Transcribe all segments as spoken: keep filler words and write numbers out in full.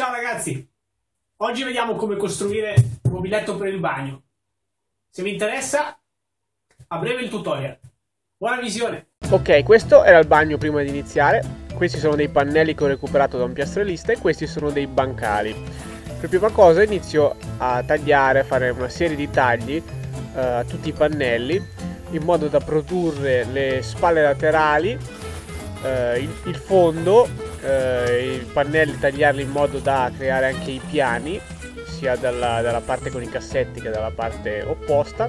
Ciao ragazzi, oggi vediamo come costruire un mobiletto per il bagno. Se vi interessa, a breve il tutorial. Buona visione! Ok, questo era il bagno prima di iniziare. Questi sono dei pannelli che ho recuperato da un piastrellista e questi sono dei bancali. Per prima cosa inizio a tagliare, a fare una serie di tagli uh, a tutti i pannelli in modo da produrre le spalle laterali, uh, il, il fondo, uh, i pannelli tagliarli in modo da creare anche i piani, sia dalla, dalla parte con i cassetti che dalla parte opposta,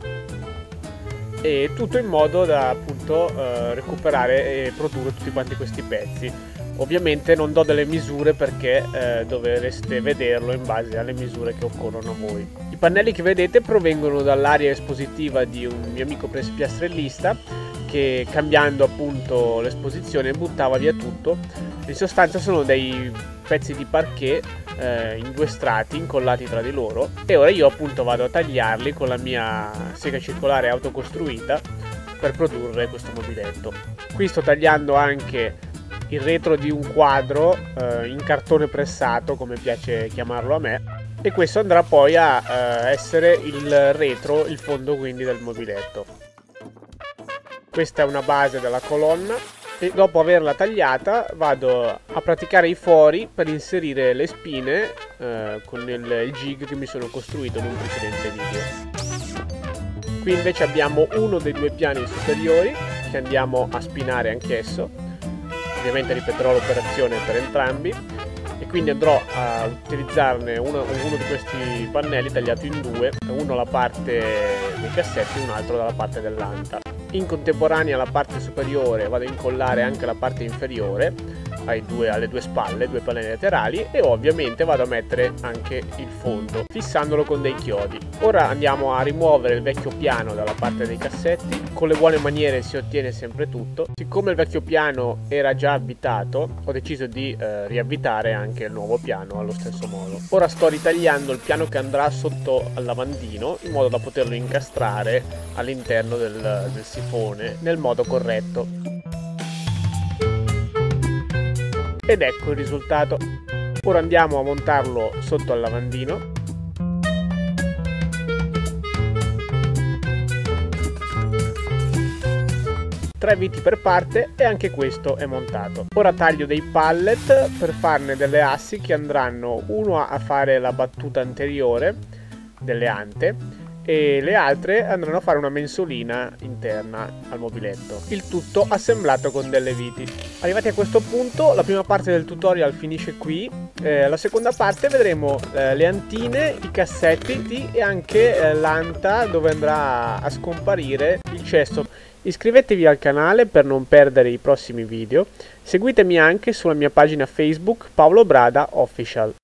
e tutto in modo da appunto uh, recuperare e produrre tutti quanti questi pezzi. Ovviamente non do delle misure perché eh, dovreste vederlo in base alle misure che occorrono a voi. I pannelli che vedete provengono dall'area espositiva di un mio amico piastrellista che, cambiando appunto l'esposizione, buttava via tutto. In sostanza sono dei pezzi di parquet eh, in due strati incollati tra di loro, e ora io appunto vado a tagliarli con la mia sega circolare autocostruita per produrre questo mobiletto. Qui sto tagliando anche il retro di un quadro eh, in cartone pressato, come piace chiamarlo a me, e questo andrà poi a eh, essere il retro, il fondo quindi del mobiletto. Questa è una base della colonna e dopo averla tagliata vado a praticare i fori per inserire le spine eh, con il, il jig che mi sono costruito in un precedente video. Qui invece abbiamo uno dei due piani superiori che andiamo a spinare anch'esso. Ovviamente ripeterò l'operazione per entrambi e quindi andrò a utilizzarne uno, uno di questi pannelli tagliato in due, uno alla parte dei cassetti e un altro dalla parte dell'anta. In contemporanea alla parte superiore vado a incollare anche la parte inferiore ai due, alle due spalle, due pannelli laterali, e ovviamente vado a mettere anche il fondo fissandolo con dei chiodi. Ora andiamo a rimuovere il vecchio piano dalla parte dei cassetti. Con le buone maniere si ottiene sempre tutto. Siccome il vecchio piano era già avvitato, ho deciso di eh, riavvitare anche il nuovo piano allo stesso modo. Ora sto ritagliando il piano che andrà sotto al lavandino in modo da poterlo incastrare all'interno del, del sifone nel modo corretto. Ed ecco il risultato. Ora andiamo a montarlo sotto al lavandino. Tre viti per parte e anche questo è montato. Ora taglio dei pallet per farne delle assi che andranno uno a fare la battuta anteriore delle ante e le altre andranno a fare una mensolina interna al mobiletto. Il tutto assemblato con delle viti. Arrivati a questo punto la prima parte del tutorial finisce qui. Eh, la seconda parte vedremo eh, le antine, i cassetti e anche eh, l'anta dove andrà a scomparire il cesto. Iscrivetevi al canale per non perdere i prossimi video. Seguitemi anche sulla mia pagina Facebook Paolo Brada Official.